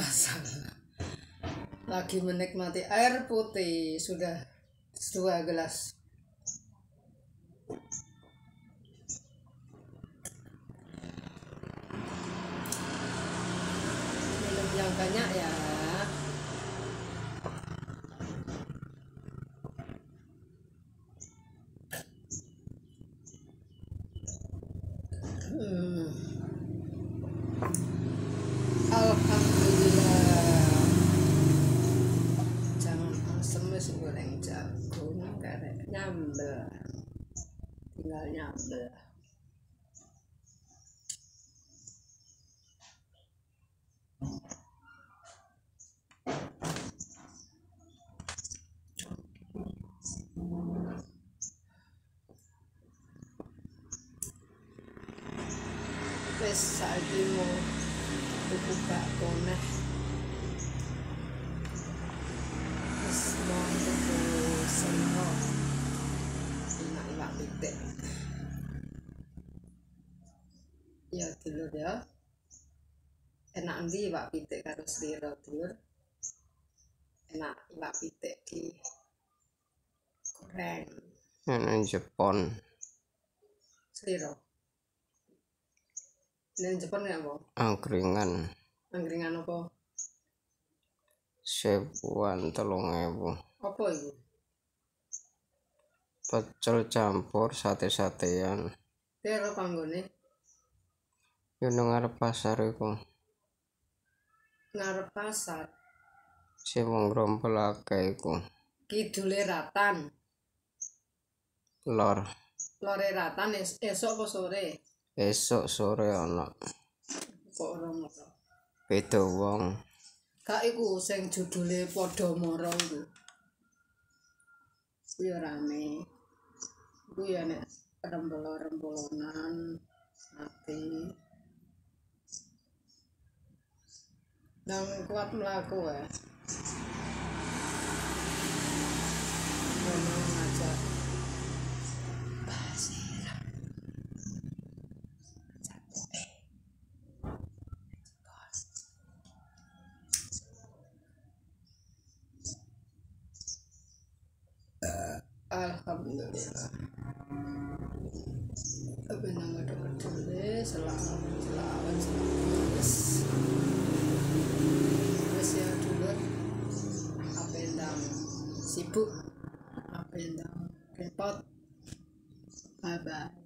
Masalah. Lagi menikmati air putih sudah 2 gelas. Minum yang banyak ya. Alhamdulillah. Jangan asem wis goreng jagung karek nyambel. Tinggal nyambel. Wis saiki mau tuku bakso neh. Wis mau tuku seno. Enak iwak pitik. Ya dulur ya. Enak endi iwak pitik karo slira dulur? Enak iwak pitik di goreng. Nang Jepun. Slira. Nang Jepun ya apa? Angkringan. Angkringan apa? 1.000-an 3.000. Apa itu? Pecel campur sate-satean. Kira panggone Yo nang ngarep pasar iku. ngarep pasar. Sing wong grompol akeh iku. Kidule Ratan. Lor. Lore Ratan esok apa sore? Esok sore ana. Kok ora ngono. Beda wong. Gak iku sing judule padha mara iku. Kuwi rame. Kuwi ya nek rempol-rempolan ati. Nang kuat mlaku ya. Memang ngajak Basira. Alhamdulillah. Tapi nama dokter selamat wes ya dulur apa endang sibuk apa endang repot bye bye.